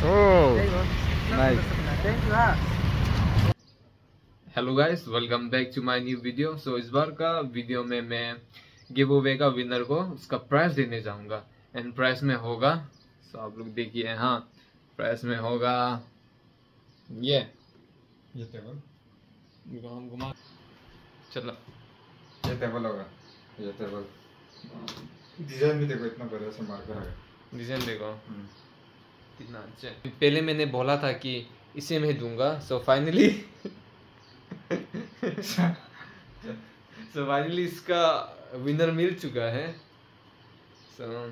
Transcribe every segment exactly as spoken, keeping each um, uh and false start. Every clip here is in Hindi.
Hello guys, welcome back to my new video. So इस बार का वीडियो में मैं गिव अवे का विनर को उसका प्राइस देने जाऊंगा एंड प्राइस में होगा, सो so आप लोग देखिए। हाँ, प्राइस में होगा ये ये टेबल घुमा घुमा चलो, ये टेबल होगा। ये टेबल डिजाइन भी देखो, इतना बढ़िया से मार्कर है। डिजाइन देखो कितना अच्छा। पहले मैंने बोला था कि इसे मैं दूंगा, सो फाइनली सो फाइनली इसका विनर मिल चुका है। सो so,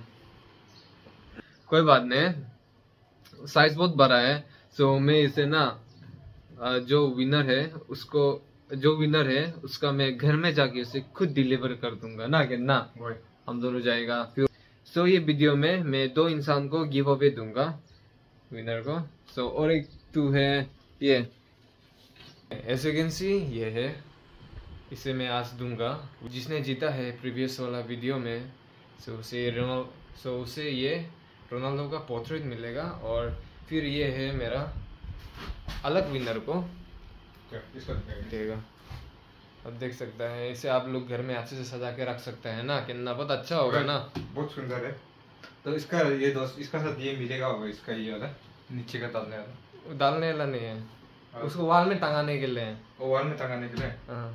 कोई बात नहीं, साइज बहुत बड़ा है। सो so, मैं इसे ना जो विनर है उसको जो विनर है उसका मैं घर में जाके उसे खुद डिलीवर कर दूंगा ना, कि ना हम दोनों जाएगा फिर। सो so, ये वीडियो में मैं दो इंसान को गिव अवे दूंगा विनर को। सो so, और एक टू है ये, ऐसे कैन सी ये है, इसे मैं आज दूंगा जिसने जीता है प्रीवियस वाला वीडियो में। सो so, उसे रोनाल्डो सो उसे ये रोनाल्डो का पोर्ट्रेट मिलेगा। और फिर ये है मेरा अलग विनर को देगा। अब देख सकता है, इसे आप लोग घर में अच्छे से सजा के रख सकते हैं ना, कितना बहुत अच्छा होगा ना। बहुत सुंदर है। तो इसका ये दोस्त इसका साथ ये मिलेगा होगा, इसका ये वाला नीचे का डालने वाला डालने वाला नहीं है, उसको वॉल में टंगाने के लिए। वो वॉल में टंगाने के लिए। हाँ,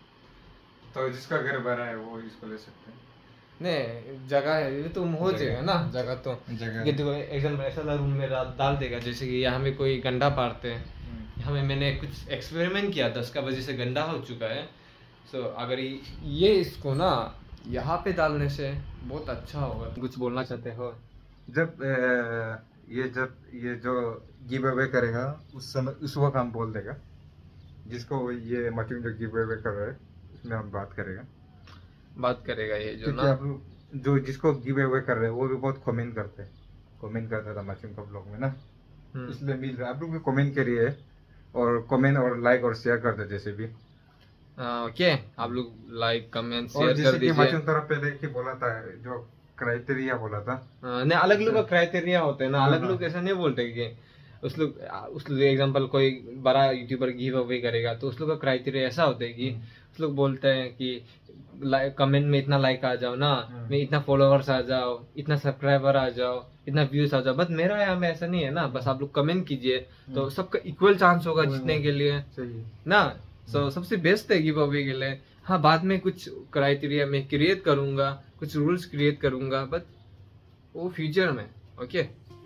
तो जिसका घर बना है वो इसको ले सकते हैं। नहीं, जगह है ये तो हो जाएगा ना जगह। तो जगह ये देखो एकदम ऐसा रूम में डाल देगा, जैसे कि यहाँ में कोई गंदा पारते हैं। यहाँ में मैंने कुछ एक्सपेरिमेंट किया था, उसका वजह से गंदा हो चुका है। सो so, अगर ये इसको ना यहाँ पे डालने से बहुत अच्छा होगा। कुछ बोलना चाहते हो? जब ए, ये जब ये जो गिव अवे करेगा उस समय उस वक्त हम बोल देगा जिसको ये मशीन जो गिव अवे कर रहा है उसमें हम बात करेगा बात करेगा ये जो ना आप लोग जो जिसको गिव अवे कर रहे हैं वो भी बहुत कमेंट करते हैं। कमेंट करता था मशीन का ब्लॉग में ना, इसलिए मिल रहा है। आप लोग भी कमेंट करिए और कमेंट और लाइक और शेयर कर दे जैसे भी। ओके, आप लोग लाइक कमेंट शेयर कर दीजिए। मशीन तरफ पहले की बोला था जो क्राइटेरिया बोला था, नहीं अलग लोग का क्राइटेरिया होते हैं ना, अलग लोग ऐसा नहीं बोलते कि उस लोग उस लोग एग्जांपल कोई बड़ा यूट्यूबर गिव अवे करेगा तो उस लोग का क्राइटेरिया ऐसा होता है कि उस लोग बोलते हैं कि कमेंट में इतना लाइक आ जाओ ना, में इतना फॉलोअर्स आ जाओ, इतना सब्सक्राइबर आ जाओ, इतना व्यूज आ जाओ। बस मेरा यहाँ में ऐसा नहीं है ना, बस आप लोग कमेंट कीजिए तो सबका इक्वल चांस होगा जीतने के लिए ना। सो so, सबसे बेस्ट है गिव अवे के लिए। हाँ, बाद में कुछ क्राइटेरिया में क्रिएट करूंगा, कुछ रूल्स क्रिएट करूंगा, बट वो फ्यूचर में। ओके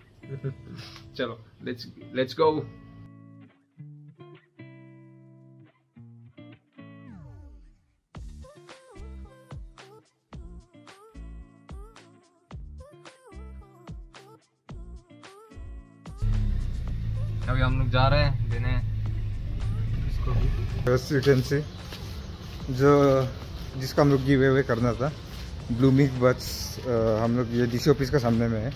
चलो लेट्स लेट्स गो। अभी हम लोग जा रहे हैं देने इसको भी जो जिसका हम लोग गिव अवे करना था। ब्लूमिंग बर्ड्स हम लोग ये डीसी ऑफिस का सामने में है।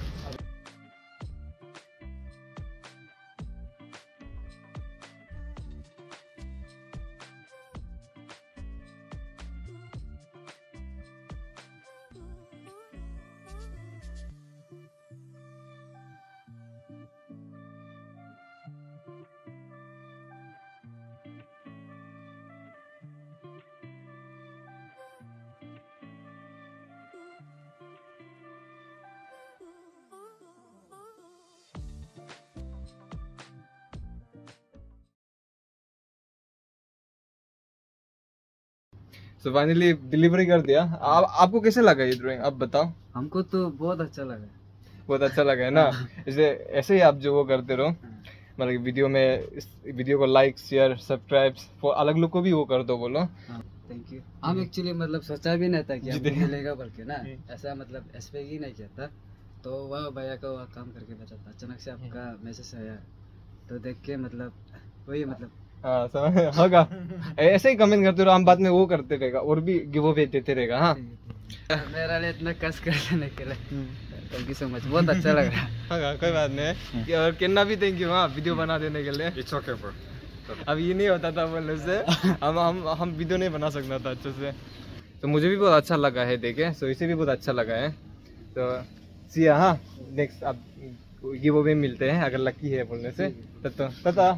सो फाइनली डिलीवरी कर दिया। आप आपको कैसे लगा ये ड्राइंग, आप बताओ। हमको तो बहुत अच्छा लगा, बहुत अच्छा लगा है ना। इसे ऐसे ही आप जो वो करते रहो, मतलब वीडियो में इस वीडियो को लाइक शेयर सब्सक्राइब फॉर अलग लोग को भी वो कर दो, बोलो थैंक यू। हम एक्चुअली मतलब सोचा भी नहीं था कि आपको मिलेगा बोल के ना, ऐसा मतलब एक्सपेक्ट ही नहीं किया था। तो वह भैया का वह काम करके बचा था, अचानक से आपका मैसेज आया तो देख के मतलब वही मतलब हाँ समझ होगा। ऐसे ही कमेंट करते रहो, हम बाद में वो करते रहेगा और भी गिव अवे देते रहेगा। हाँ मेरा लिए इतना कष्ट करने के लिए थैंक यू सो मच, बहुत अच्छा लग रहा है। हाँ कोई बात नहीं, और कितना भी थैंक यू हाँ वीडियो बना देने के लिए। It's okay bro. अब ये नहीं होता था बोलने से, हम हम हम वीडियो नहीं बना सकता था अच्छे से। तो मुझे भी बहुत अच्छा लगा है देखे, सो इसे भी बहुत अच्छा लगा है। तो सी हाँ नेक्स्ट अब गिव अवे मिलते हैं अगर लकी है बोलने से। तता तता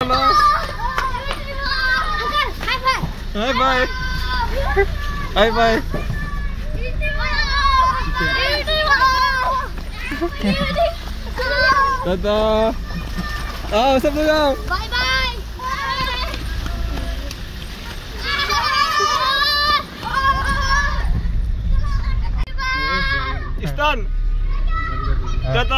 हाय बाय हाय बाय तता आओ सब लोग आओ। Bye bye. स्टन तता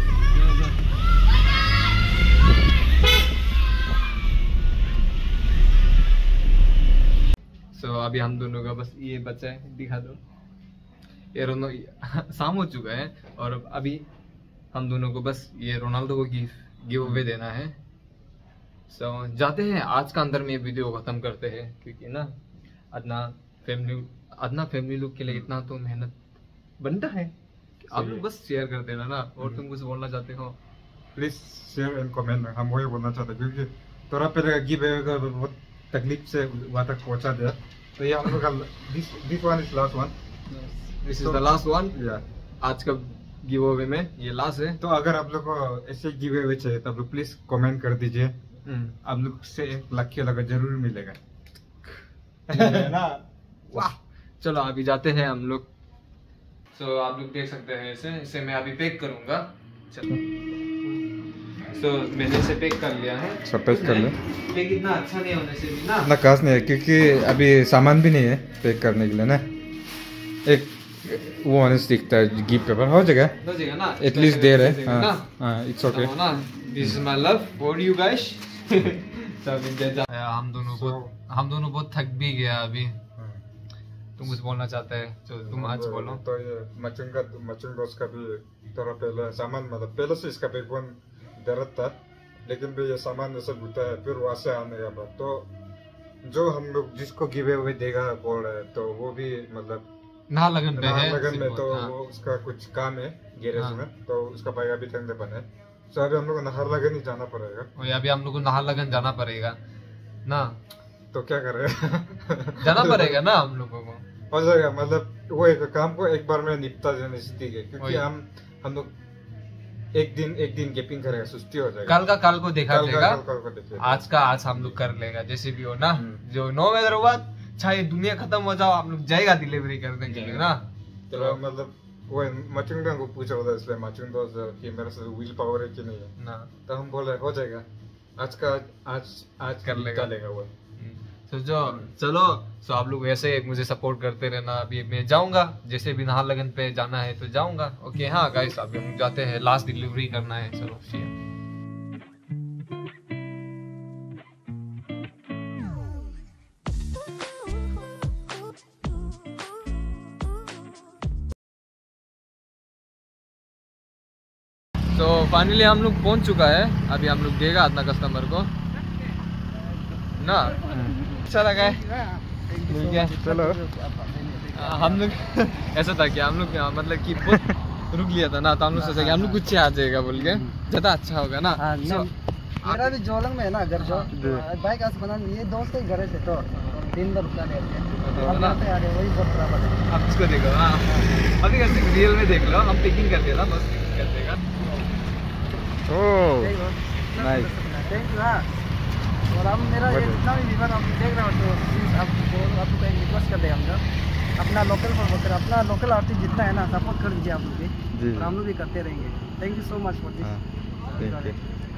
सो so, अभी हम दोनों का बस ये बचा है, दिखा दो। ये रोनो शाम हो चुका है और अभी हम दोनों को बस ये रोनाल्डो को गिफ्ट गिव अवे देना है। सो so, जाते हैं आज का अंदर में ये वीडियो खत्म करते हैं, क्योंकि ना अदना फैमिली अदना फैमिली लोग के लिए इतना तो मेहनत बनता है। आप लोग बस शेयर कर देना ना, और तुम कुछ बोलना चाहते हो प्लीज शेयर एंड कमेंट। हम वही बोलना चाहते हैं क्योंकि थोड़ा पहले गिव अवे का बहुत तकलीफ से वहाँ तक पहुँचा दिया, तो ये हम लोग का this this one is last one. This is the last one. या आज का गिव अवे में ये लास्ट है। तो अगर आप लोग को ऐसे गिव अवे चाहिए तो आप लोग प्लीज कमेंट कर दीजिए। आप लोग से एक लकी लगा जरूर मिलेगा ना। वाह चलो अभी जाते हैं हम लोग। सो so, आप लोग देख सकते हैं इसे इसे मैं अभी पैक करूंगा। चलो सो so, मैंने इसे पैक कर लिया है। सब पैक कर ले। पैक इतना अच्छा नहीं होने से भी ना इतना खास नहीं है क्योंकि अभी सामान भी नहीं है पैक करने के लिए ना। एक वो होने से दिखता है गिफ्ट पेपर हो जाएगा हो जाएगा ना, एटलीस्ट देर है। हाँ हाँ इट्स ओके ना। This is my love for you guys. हम दोनों को हम दोनों बहुत थक भी गया अभी। तुम कुछ बोलना चाहते हैं तो तुम आज बोलो। तो ये मचुंग का मचुंग दोस्त का भी थोड़ा पहले सामान मतलब पहले से इसका बैग वन दर्द था, लेकिन भी ये सामान जैसे होता है फिर वहाँ से आने का बाद तो जो हम लोग जिसको गिवे हुए देगा बोल रहे हैं तो वो भी मतलब नाहरलगुन पे है। नाहरलगुन में तो हाँ। वो उसका कुछ काम है गैरेज हाँ। में, तो उसका बाइक अभी तक नहीं बना है। तो अभी हम लोग को नाहरलगुन ही जाना पड़ेगा। और अभी हम लोग को नाहरलगुन जाना पड़ेगा ना, तो क्या करें जाना पड़ेगा ना हम लोगों को। हो जाएगा मतलब वो एक काम को एक बार में निपटा देने से ठीक है, क्योंकि हम हम लोग एक दिन एक दिन गैपिंग करेगा सुस्ती हो जाएगा। कल का कल को देखा कल का जाएगा, कल को देखेगा। आज का आज हम लोग कर लेगा जैसे भी हो ना। जो नौ बजे बाद चाहे दुनिया खत्म हो जाओ हम लोग जाएगा डिलीवरी करने के लिए ना। तो मतलब वो मचुंग को पूछ रहा था इसलिए मचुंग दोस्त कि मेरे से विल पावर है कि नहीं है ना, तो हम बोले हो जाएगा आज का आज आज कर लेगा। लेगा वो। तो जो चलो सो आप लोग वैसे मुझे सपोर्ट करते रहना। अभी मैं जाऊंगा जैसे भी नाहरलगुन पे जाना है तो जाऊंगा। ओके हाँ गाइस अभी हम जाते हैं, लास्ट डिलीवरी करना है। चलो तो फाइनली हम लोग पहुंच चुका है। अभी हम लोग देगा अपना कस्टमर को ना। अच्छा लगा है ठीक है। चलो हम लोग ऐसा था कि हम लोग मतलब कि बहुत रुक लिया था ना, तो हम लोग सोचा कि हम लोग कुछ आ जाएगा बोल के ज्यादा अच्छा होगा ना। मेरा भी जोलंग में है ना घर जो बाइक आज बना ये दोस्त ही घर से तो दिन भर रुका रहते हैं। वही बहुत बराबर है। आप इसको देखो हाँ अभी कैसे रियल में देख लो, हम पिकिंग कर दिया था बस पिकिंग कर देगा। Oh nice thank you. हाँ और हम मेरा ये जितना भी विभाग आप देख रहे हो तो प्लीज आपको आपको एक रिक्वेस्ट कर देगा हम अपना लोकल फॉर अपना लोकल आर्टिस्ट जितना है ना सपोर्ट कर दीजिए आप लोग भी, और हम लोग भी करते रहेंगे। Thank you so much for this.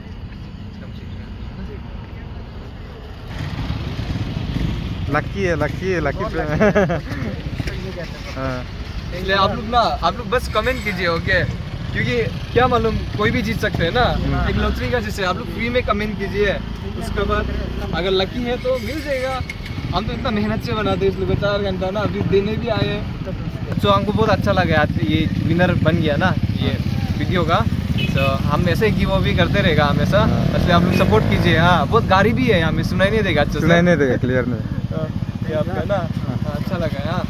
Lucky है लकी है लकी पे इसलिए आप लोग ना आप लोग बस कमेंट कीजिए ओके, क्योंकि क्या मालूम कोई भी जीत सकते हैं ना। एक लॉटरी का जैसे आप लोग फ्री में कमेंट कीजिए, उसके बाद अगर लकी है तो मिल जाएगा। हम तो इतना मेहनत से बनाते हैं इसलिए चार घंटा ना अभी देने भी आए हैं। तो हमको बहुत अच्छा लगा आज ये विनर बन गया ना ये वीडियो का। तो हम ऐसे गिव अवे करते रहेगा हमेशा, इसलिए आप लोग सपोर्ट कीजिए। हाँ बहुत गाड़ी भी है हमें सुनाई नहीं देगा अच्छे से, सुनाई नहीं देगा क्लियर नहीं ये आपका ना अच्छा लगा। हाँ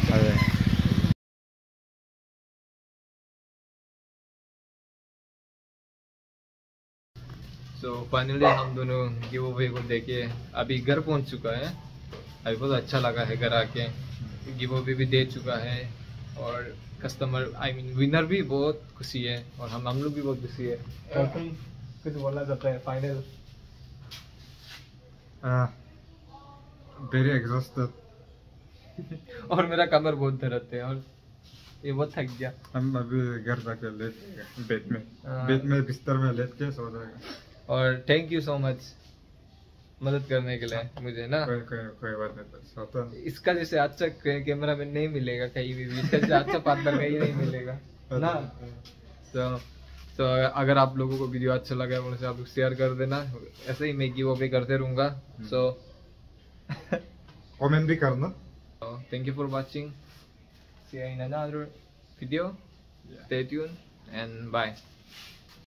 तो फाइनली हम दोनों गिव अवे को देके अभी घर पहुंच चुका है। अभी बहुत अच्छा लगा है घर आके, गिव अवे भी दे चुका है और कस्टमर आई मीन विनर भी बहुत खुशी है और हम हम लोग भी बहुत खुशी है। और तुम कुछ बोलना चाहते हैं फाइनल? Very exhausted. और मेरा कमर बहुत दर्द है और ये बहुत थक गया। हम अभी घर जाके लेट बेड में हाँ। बेड में बिस्तर में लेट के सो जाएगा। और थैंक यू सो मच मदद करने के लिए मुझे ना। कोई कोई कोई बात नहीं, तो सोता इसका जैसे अच्छा कैमरा मैन नहीं मिलेगा कहीं भी, इसका जैसे अच्छा पार्टनर कहीं नहीं मिलेगा ना। तो तो अगर आप लोगों को वीडियो अच्छा लगा है उनसे आप लोग शेयर कर देना, ऐसे ही मैं गिव अवे करते रहूँगा। सो कमेंट भी करना। Thank you for watching, see you in another video, stay tuned and bye.